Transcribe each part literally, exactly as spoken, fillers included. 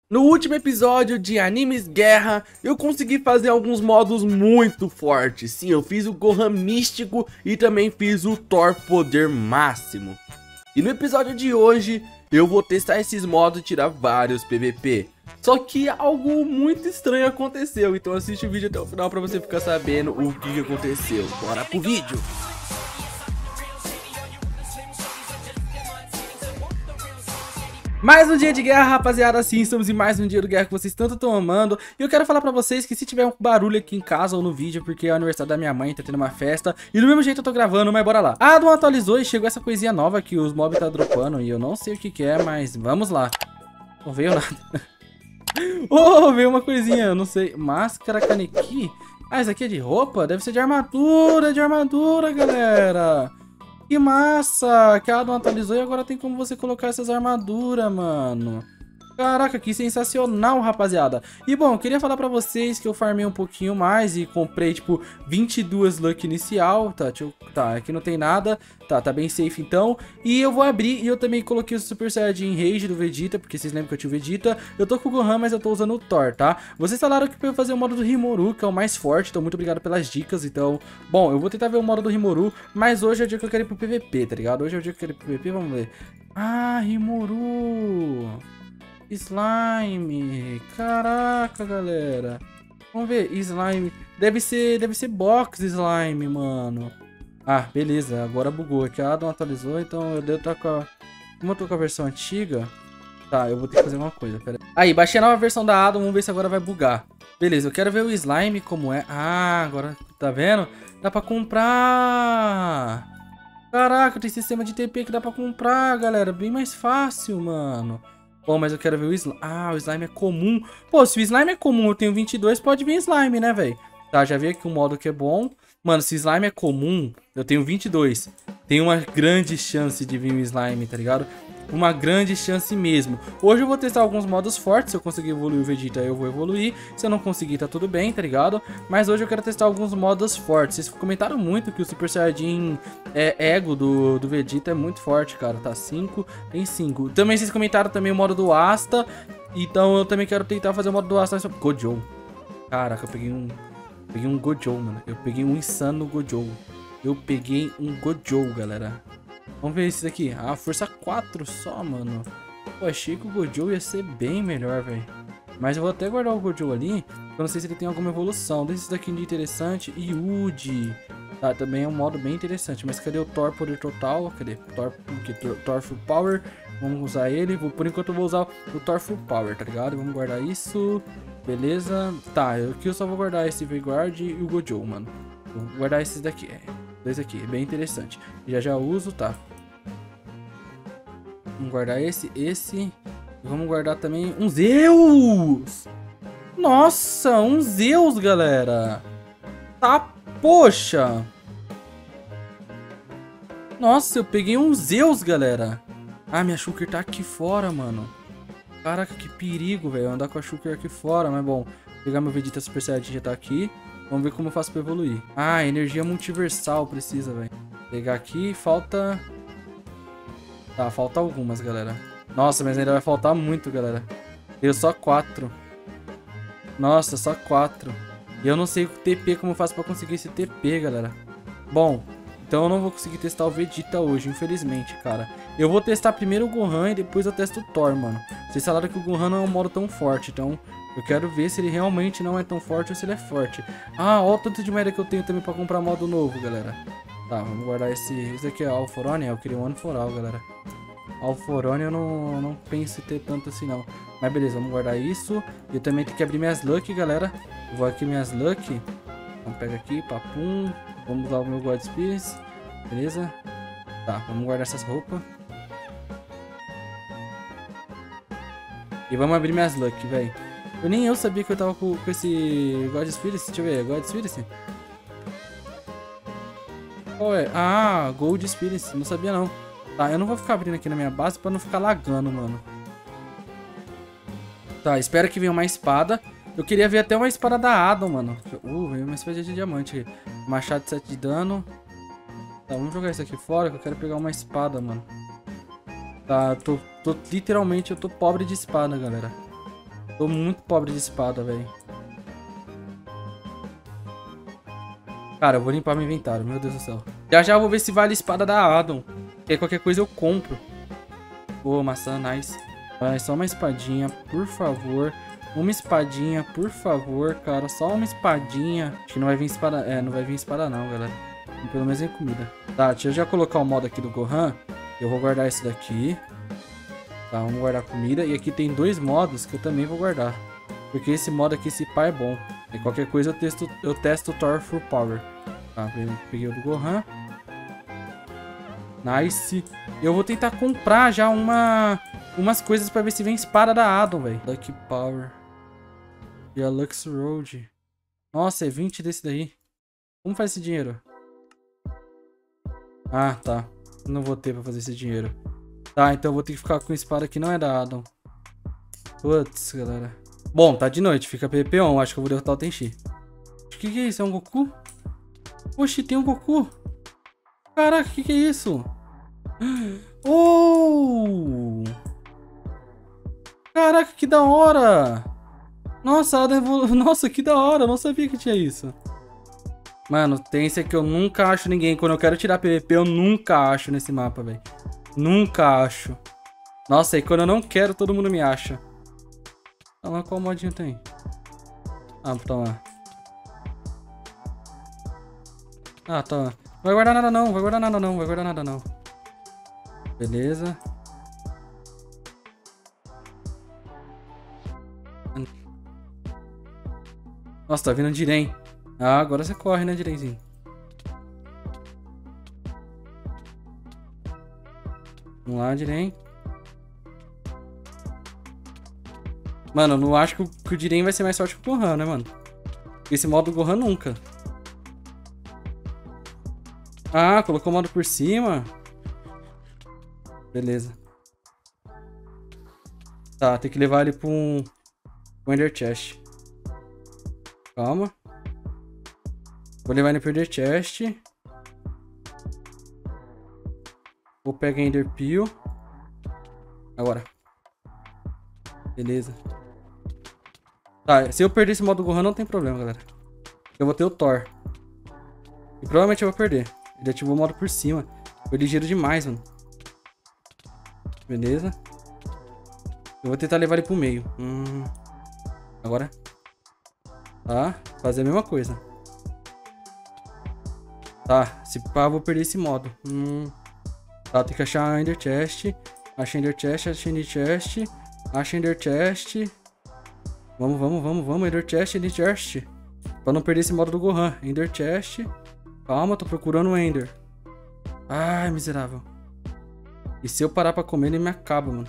No último episódio de Animes Guerra, eu consegui fazer alguns modos muito fortes. Sim, eu fiz o Gohan Místico e também fiz o Thor Poder Máximo. E no episódio de hoje, eu vou testar esses modos e tirar vários P V P. Só que algo muito estranho aconteceu, então assiste o vídeo até o final pra você ficar sabendo o que aconteceu. Bora pro vídeo! Mais um dia de guerra, rapaziada, sim, estamos em mais um dia de guerra que vocês tanto estão amando. E eu quero falar pra vocês que se tiver um barulho aqui em casa ou no vídeo, porque é o aniversário da minha mãe, tá tendo uma festa. E do mesmo jeito eu tô gravando, mas bora lá. A Adam atualizou e chegou essa coisinha nova que os mobs tá dropando. E eu não sei o que que é, mas vamos lá. Não veio nada. Oh, veio uma coisinha, eu não sei. Máscara Kaneki. Ah, isso aqui é de roupa? Deve ser de armadura, de armadura, galera. Que massa! Que a Adam atualizou e agora tem como você colocar essas armaduras, mano. Caraca, que sensacional, rapaziada. E bom, eu queria falar pra vocês que eu farmei um pouquinho mais e comprei, tipo, vinte e duas Luck inicial. Tá, deixa eu... tá, aqui não tem nada. Tá, tá bem safe então. E eu vou abrir e eu também coloquei o Super Saiyajin Rage do Vegeta, porque vocês lembram que eu tinha o Vegeta. Eu tô com o Gohan, mas eu tô usando o Thor, tá? Vocês falaram que pra eu fazer o modo do Rimuru, que é o mais forte, então muito obrigado pelas dicas. Então, bom, eu vou tentar ver o modo do Rimuru, mas hoje é o dia que eu quero ir pro P V P, tá ligado? Hoje é o dia que eu quero ir pro P V P, vamos ver. Ah, Rimuru... Slime, caraca, galera. Vamos ver, slime. Deve ser, deve ser box slime, mano. Ah, beleza, agora bugou. Aqui a Adam atualizou, então eu devo estar com a... Como eu tô com a versão antiga... Tá, eu vou ter que fazer uma coisa, pera aí. Aí, baixei a nova versão da Adam, vamos ver se agora vai bugar. Beleza, eu quero ver o slime como é. Ah, agora, tá vendo? Dá pra comprar. Caraca, tem sistema de T P que dá pra comprar, galera. Bem mais fácil, mano. Bom, mas eu quero ver o slime. Ah, o slime é comum. Pô, se o slime é comum, eu tenho vinte e dois, pode vir slime, né, velho? Tá, já vi aqui um modo que é bom. Mano, se slime é comum, eu tenho vinte e dois. Tem uma grande chance de vir um slime, tá ligado? Uma grande chance mesmo. Hoje eu vou testar alguns modos fortes. Se eu conseguir evoluir o Vegeta, eu vou evoluir. Se eu não conseguir, tá tudo bem, tá ligado? Mas hoje eu quero testar alguns modos fortes. Vocês comentaram muito que o Super Saiyajin é, Ego do, do Vegeta é muito forte, cara. Tá cinco em cinco. Também vocês comentaram também o modo do Asta. Então eu também quero tentar fazer o modo do Asta. Gojo. Caraca, eu peguei um... Peguei um Gojo, mano. Eu peguei um insano Gojo. Eu peguei um Gojo, galera. Vamos ver esse daqui. Ah, força quatro só, mano. Pô, achei que o Gojo ia ser bem melhor, velho. Mas eu vou até guardar o Gojo ali. Eu não sei se ele tem alguma evolução. Desse daqui de interessante. Yuji. Tá, também é um modo bem interessante. Mas cadê o Thor Poder Total? Cadê? Thor, Thor, Thor Full Power. Vamos usar ele. Vou, por enquanto eu vou usar o Thor Full Power, tá ligado? Vamos guardar isso. Beleza. Tá, aqui eu só vou guardar esse Vanguard e o Gojo, mano. Vou guardar esses daqui. É. Dois aqui, bem interessante. Já já uso, tá? Vamos guardar esse, esse. E vamos guardar também um Zeus! Nossa, um Zeus, galera! Tá, poxa! Nossa, eu peguei um Zeus, galera! Ah, minha Shulker tá aqui fora, mano. Caraca, que perigo, velho. Andar com a Shulker aqui fora, mas bom. Pegar meu Vegeta Super Saiyajin já tá aqui. Vamos ver como eu faço pra evoluir. Ah, energia multiversal precisa, velho. Pegar aqui, falta... Tá, falta algumas, galera. Nossa, mas ainda vai faltar muito, galera. Deu só quatro. Nossa, só quatro. E eu não sei o T P, como eu faço pra conseguir esse T P, galera. Bom, então eu não vou conseguir testar o Vegeta hoje, infelizmente, cara. Eu vou testar primeiro o Gohan e depois eu testo o Thor, mano. Vocês falaram que o Gohan não é um modo tão forte, então... Eu quero ver se ele realmente não é tão forte ou se ele é forte. Ah, olha o tanto de moeda que eu tenho também pra comprar modo novo, galera. Tá, vamos guardar esse... Esse aqui é Alforone, eu queria um Anforal, galera. Alforone eu não, não penso em ter tanto assim, não. Mas beleza, vamos guardar isso. E eu também tenho que abrir minhas Luck, galera. Eu vou aqui minhas Luck. Vamos pegar aqui, papum. Vamos usar o meu God Spirits. Beleza? Tá, vamos guardar essas roupas. E vamos abrir minhas Luck, velho. Eu nem eu sabia que eu tava com, com esse God Spirit. Deixa eu ver, God Spirit? Qual é? Ah, Gold Spirit. Não sabia não. Tá, eu não vou ficar abrindo aqui na minha base pra não ficar lagando, mano. Tá, espero que venha uma espada. Eu queria ver até uma espada da Adam, mano. Uh, veio uma espada de diamante aqui. Machado de sete de dano. Tá, vamos jogar isso aqui fora que eu quero pegar uma espada, mano. Tá, tô, tô literalmente, eu tô pobre de espada, galera. Tô muito pobre de espada, velho. Cara, eu vou limpar meu inventário, meu Deus do céu. Já já eu vou ver se vale a espada da Adam. Porque aí qualquer coisa eu compro. Boa, maçã, nice. Vai, só uma espadinha, por favor. Uma espadinha, por favor, cara. Só uma espadinha. Acho que não vai vir espada... É, não vai vir espada não, galera. Pelo menos em comida. Tá, deixa eu já colocar o modo aqui do Gohan. Eu vou guardar esse daqui. Tá, vamos guardar comida. E aqui tem dois modos que eu também vou guardar. Porque esse modo aqui, esse pá, é bom. E qualquer coisa eu testo, eu testo o Thor Full Power. Tá, peguei o do Gohan. Nice. Eu vou tentar comprar já uma... Umas coisas pra ver se vem espada da Adam, velho. Lucky Power. E a Lux Road. Nossa, é vinte desse daí. Como faz esse dinheiro? Ah, tá. Não vou ter pra fazer esse dinheiro. Tá, então eu vou ter que ficar com espada que não é da Adam. Putz, galera. Bom, tá de noite. Fica P V P on. Acho que eu vou derrotar o Tenchi. O que que é isso? É um Goku? Oxi, tem um Goku. Caraca, o que que é isso? Oh! Caraca, que da hora! Nossa, Adam evolu... Nossa, que da hora! Eu não sabia que tinha isso. Mano, tem esse aqui eu nunca acho ninguém. Quando eu quero tirar P V P, eu nunca acho nesse mapa, velho. Nunca acho. Nossa, e quando eu não quero, todo mundo me acha. Ah, mas qual modinho tem? Ah, tá lá. Ah, tá. Não vai guardar nada não, vai guardar nada não, vai guardar nada não. Beleza. Nossa, tá vindo Diren. Ah, agora você corre, né, Direnzinho? Vamos lá, Diren. Mano, eu não acho que o, que o Diren vai ser mais forte que o Gohan, né, mano? Esse modo do Gohan nunca. Ah, colocou o modo por cima. Beleza. Tá, tem que levar ele pra um... um Ender Chest. Calma. Vou levar ele pro Ender Chest. Vou pegar Ender Peel. Agora. Beleza. Tá, se eu perder esse modo Gohan não tem problema, galera. Eu vou ter o Thor. E provavelmente eu vou perder. Ele ativou o modo por cima. Foi ligeiro demais, mano. Beleza. Eu vou tentar levar ele pro meio. Hum. Agora. Tá, fazer a mesma coisa. Tá, se pá, eu vou perder esse modo. Hum. Tá, tem que achar a Ender Chest. Acha Ender Chest, acha Ender Chest. Acha Ender Chest. Vamos, vamos, vamos, vamos. Ender Chest, Ender Chest. Pra não perder esse modo do Gohan. Ender Chest. Calma, tô procurando o Ender. Ai, miserável. E se eu parar pra comer, ele me acaba, mano.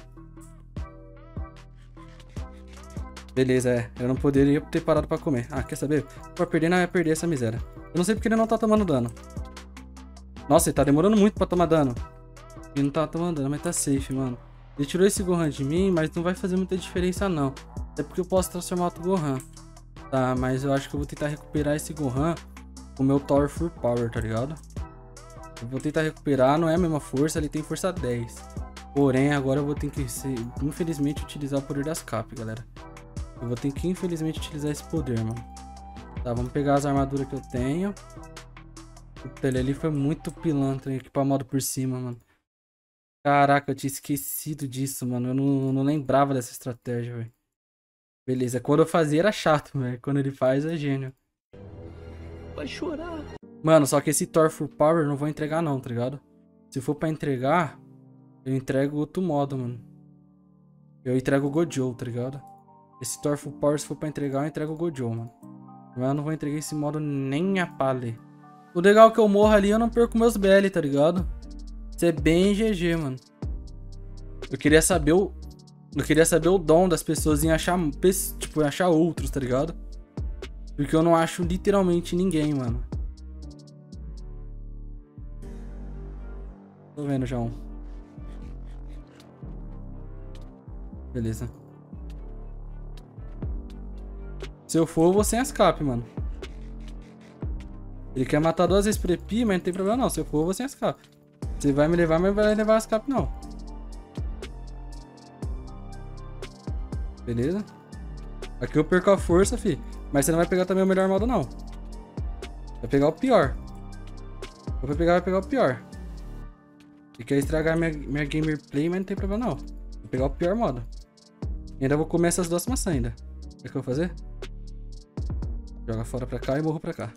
Beleza, é. Eu não poderia ter parado pra comer. Ah, quer saber? Pra perder, não ia perder essa miséria. Eu não sei porque ele não tá tomando dano. Nossa, ele tá demorando muito pra tomar dano. Ele não tá tomando dano, mas tá safe, mano. Ele tirou esse Gohan de mim, mas não vai fazer muita diferença, não. Até porque eu posso transformar outro Gohan. Tá, mas eu acho que eu vou tentar recuperar esse Gohan com o meu Thor Full Power, tá ligado? Eu vou tentar recuperar, não é a mesma força, ele tem força dez. Porém, agora eu vou ter que, ser, infelizmente, utilizar o poder das cap, galera. Eu vou ter que, infelizmente, utilizar esse poder, mano. Tá, vamos pegar as armaduras que eu tenho. Puta, ele ali foi muito pilantra, equipar modo por cima, mano. Caraca, eu tinha esquecido disso, mano. Eu não, não lembrava dessa estratégia, velho. Beleza, quando eu fazia era chato, velho. Quando ele faz é gênio. Vai chorar. Mano, só que esse Thor Full Power eu não vou entregar não, tá ligado? Se for pra entregar, eu entrego outro modo, mano. Eu entrego o Gojo, tá ligado? Esse Thor Full Power, se for pra entregar, eu entrego o Gojo, mano. Mas eu não vou entregar esse modo nem a pale. O legal é que eu morro ali, eu não perco meus B L, tá ligado? Isso é bem G G, mano. Eu queria saber o... Eu queria saber o dom das pessoas em achar... Tipo, em achar outros, tá ligado? Porque eu não acho literalmente ninguém, mano. Tô vendo já um. Beleza. Se eu for, eu vou sem as cap, mano. Ele quer matar duas vezes por E P, mas não tem problema não. Se eu for, eu vou sem as cap. Você vai me levar, mas vai levar as cap não. Beleza? Aqui eu perco a força, fi. Mas você não vai pegar também o melhor modo, não. Vai pegar o pior. Eu vou pegar, vai pegar o pior. E quer estragar minha, minha gameplay, mas não tem problema, não. Vou pegar o pior modo. E ainda vou comer essas duas maçãs ainda. O que eu vou fazer? Joga fora pra cá e morro pra cá.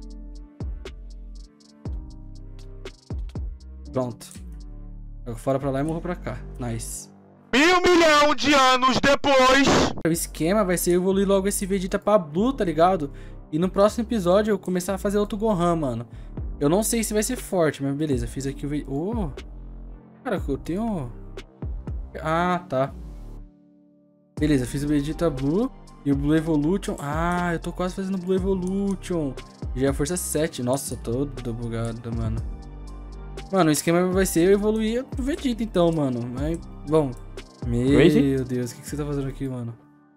Pronto. Joga fora pra lá e morro pra cá. Nice. Mil milhão de anos depois. O esquema vai ser evoluir logo esse Vegeta pra Blue, tá ligado? E no próximo episódio eu começar a fazer outro Gohan, mano. Eu não sei se vai ser forte, mas beleza. Fiz aqui o Vegeta. Oh! Cara, eu tenho... Ah, tá. Beleza, fiz o Vegeta Blue e o Blue Evolution. Ah, eu tô quase fazendo Blue Evolution. Já é a força sete. Nossa, eu tô todo bugado, mano. Mano, o esquema vai ser eu evoluir o Vegeta, então, mano. Mas, bom. Meu Crazy? Deus, o que, que você tá fazendo aqui, mano?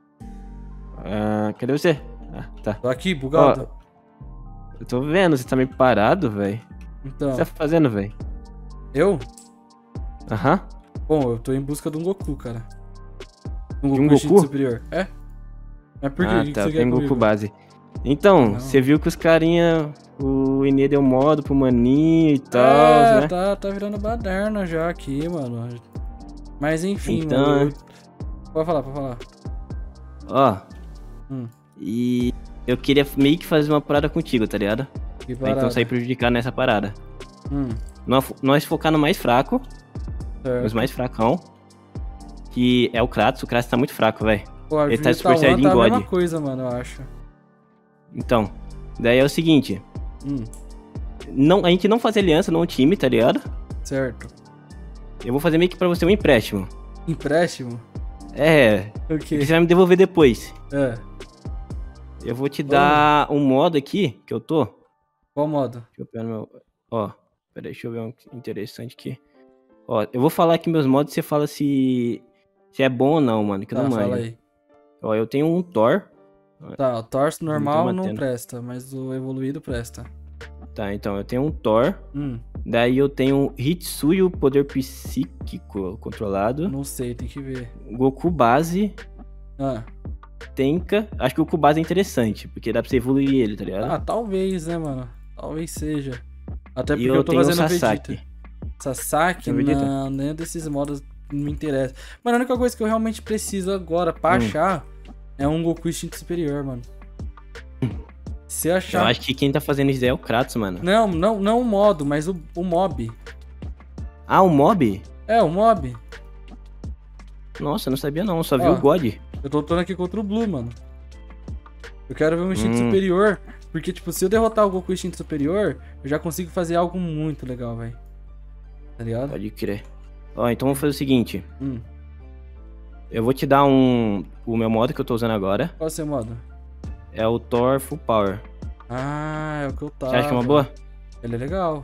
Ah, cadê você? Ah, tá. Tô aqui, bugado. Ó, eu tô vendo, você tá meio parado, velho. Então, O que você tá fazendo, velho? eu? Aham. Bom, eu tô em busca de um Goku, cara. Um De um Goku, instinto Goku? superior. É? Mas por quê? Ah, O que tá, você quer tem comigo? Goku base. Então, Não. você viu que os carinha, o Inê deu modo pro maninho e tal, É, né? tá, tá virando baderna já aqui, mano. Mas enfim, Então, mano. né? eu- Pode falar, pode falar. Ó, Hum, e eu queria meio que fazer uma parada contigo, tá ligado? que Pra então parada. sair prejudicado nessa parada. Hum, Nós, nós focar no mais fraco, certo. nos mais fracão, que é o Kratos. O Kratos tá muito fraco, velho. Pô, a ele tá Vegeta Super One Saiyajin tá a mesma God. coisa, mano, eu acho. Então, daí é o seguinte, Hum, não, a gente não faz aliança num time, tá ligado? certo. Eu vou fazer meio que pra você um empréstimo. Empréstimo? É, O que quê? você vai me devolver depois. É. Eu vou te dar um modo aqui, que eu tô. Qual modo? Deixa eu pegar no meu... Ó, peraí, deixa eu ver um interessante aqui. Ó, eu vou falar aqui meus modos e você fala se... Se é bom ou não, mano, que eu Tá, não fala manjo. aí. Ó, eu tenho um Thor. Tá, o torso normal não mantendo. presta, mas o evoluído presta. Tá, então eu tenho um Thor. Hum, Daí eu tenho Hitsuyu, poder psíquico controlado. não sei, tem que ver. Goku base. Ah, Tenka. Acho que o Goku base é interessante, porque dá pra você evoluir ele, tá ligado? ah talvez, né, mano? Talvez seja. Até e porque eu, eu tô tenho o fazendo Sasaki. Vegeta. Sasaki, Tem Vegeta? não, nenhum desses modos me interessa. Mano, a única coisa que eu realmente preciso agora pra Hum. achar é um Goku instinto superior, mano. Se Eu achar... acho que quem tá fazendo isso daí é o Kratos, mano. Não, não, não o modo, mas o, o mob. Ah, o Mob? É, o mob. Nossa, eu não sabia não, só vi Ó. o God. Eu tô lutando aqui contra o Blue, mano. Eu quero ver um instinto Hum. superior. Porque, tipo, se eu derrotar o Goku instinto superior, eu já consigo fazer algo muito legal, velho. Tá ligado? Pode crer. Ó, então vamos fazer o seguinte. Hum. Eu vou te dar um... O meu modo que eu tô usando agora Qual é o seu modo? é o Thor Full Power. Ah, é o que eu tava. Você acha que é uma boa? Ele é legal.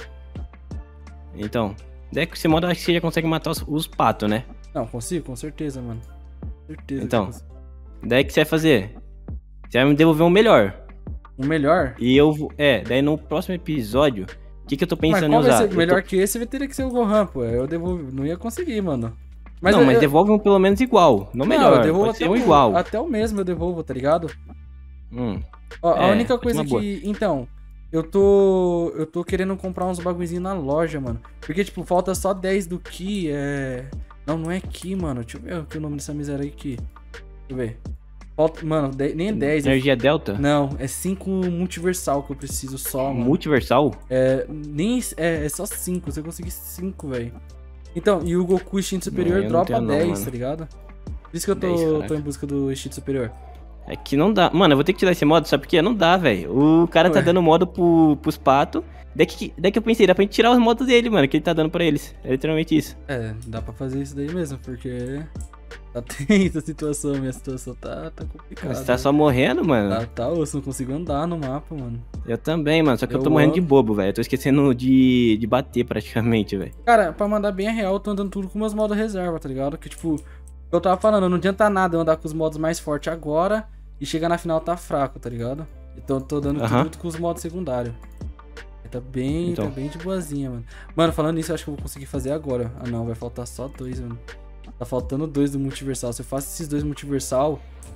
Então, daí com esse modo eu acho que você já consegue matar os, os patos, né? Não, consigo, com certeza, mano. Certeza. que Então. eu consigo. Daí o que você vai fazer? Você vai me devolver um melhor. O melhor? E eu vou... É, daí no próximo episódio, o que que eu tô Mas pensando qual em vai usar? ser Eu melhor tô- que esse? Vai ter que ser o Gohan, pô. Eu devolvo... não ia conseguir, mano. não, eu- mas eu- devolve um pelo menos igual. Não Não, melhor, eu devolvo pode até ser um o... igual. Até o mesmo eu devolvo, tá ligado? Hum. Ó, a É, única pode ser coisa uma boa. que... Então, eu tô... Eu tô querendo comprar uns bagulhozinhos na loja, mano. Porque, tipo, falta só dez do Ki, é... Não, não é Ki, mano. Deixa eu ver o que é o nome dessa miséria aí, Ki. Deixa eu ver. Falta... Mano, de- nem é dez. é- Energia Delta? Não, é cinco multiversal que eu preciso só, mano. Multiversal? É... Nem... É, é só cinco. Se eu conseguir cinco, velho. Então, e o Goku instinto superior eu não dropa tenho não, dez, mano. tá ligado? Por isso que eu tô, dez, caraca. tô em busca do instinto superior. É que não dá. Mano, eu vou ter que te dar esse modo, sabe por quê? Não dá, velho. O cara tá Ué. dando modo pro, pros patos. Daí que, daí que eu pensei, dá pra gente tirar os modos dele, mano, que ele tá dando pra eles. É literalmente isso. É, dá pra fazer isso daí mesmo, porque tá tensa a situação, minha situação tá, tá complicada. Você tá só morrendo, mano? Tá, tá osso, não consigo andar no mapa, mano. Eu também, mano. Só que eu, Eu tô morrendo de ando. bobo, velho. Eu tô esquecendo de, de bater praticamente, velho. Cara, pra mandar bem a real, eu tô andando tudo com meus modos reserva, tá ligado? Que tipo, eu tava falando, não adianta nada eu andar com os modos mais fortes agora e chegar na final tá fraco, tá ligado? Então eu tô dando Aham. tudo com os modos secundários. Tá bem, Então. tá bem de boazinha, mano. Mano, falando nisso, eu acho que eu vou conseguir fazer agora. Ah não, vai faltar só dois, mano. Tá faltando dois do multiversal. Se eu faço esses dois multiversal,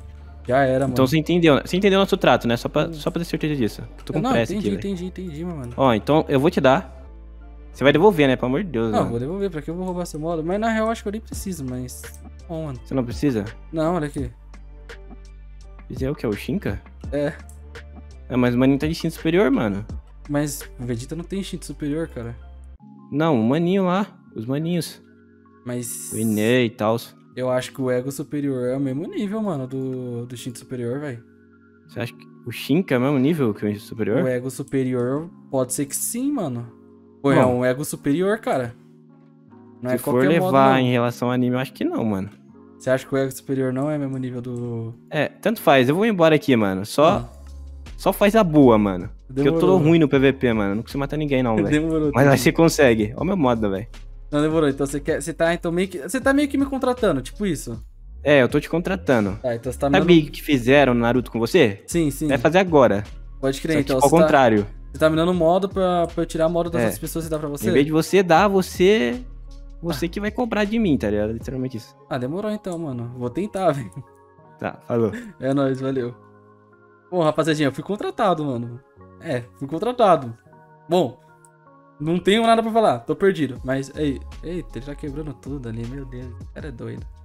Já era, mano. Então você entendeu, você entendeu nosso trato, né? Só pra, só pra ter certeza disso. Tô com Não, pressa entendi, aqui, velho. entendi, entendi, meu mano. Ó, então eu vou te dar. Você vai devolver, né? Pelo amor de Deus, Não, mano. vou devolver, pra que eu vou roubar seu modo? Mas na real, acho que eu nem preciso, mas... Bom, mano. Você não precisa? Não, olha aqui. Esse é o que? É o Shinka? É, É, mas o maninho tá de instinto superior, mano. mas o Vegeta não tem instinto superior, cara. Não, o maninho lá. Os maninhos. Mas... O Inê e tal. Eu acho que o ego superior é o mesmo nível, mano, do, do instinto superior, velho. Você acha que o Shinka é o mesmo nível que o instinto superior? O ego superior pode ser que sim, mano. Pô, é Bom, um ego superior, cara. Não Se é for qualquer levar modo, não. em relação ao anime, eu acho que não, mano. Você acha que o ego superior não é o mesmo nível do... É, tanto faz. Eu vou embora aqui, mano. Só, Ah, só faz a boa, mano. Porque eu tô demorou. ruim no P V P, mano. Não consigo matar ninguém, não, velho. Demorou. Mas aí entendi. você consegue. Olha o meu modo, velho. Não, demorou. Então você quer... Você tá, então, meio que... Você tá meio que me contratando, tipo isso. É, eu tô te contratando. Tá, então você tá me Sabe dando... o que fizeram no Naruto com você? Sim, sim. Vai fazer agora. Pode crer, Só que, então tipo, ao você tá... contrário. Você tá me dando modo pra, pra eu tirar modo das É. outras pessoas e dar pra você? Em vez de você dar, você... Você que vai comprar de mim, tá ligado? Literalmente isso. Ah, demorou então, mano. Vou tentar, velho. Tá, falou. É nóis, valeu. Bom, rapaziadinha, eu fui contratado, mano. É, fui contratado. Bom, não tenho nada pra falar, tô perdido. Mas, ei, eita, ele tá quebrando tudo ali, meu Deus. O cara é doido.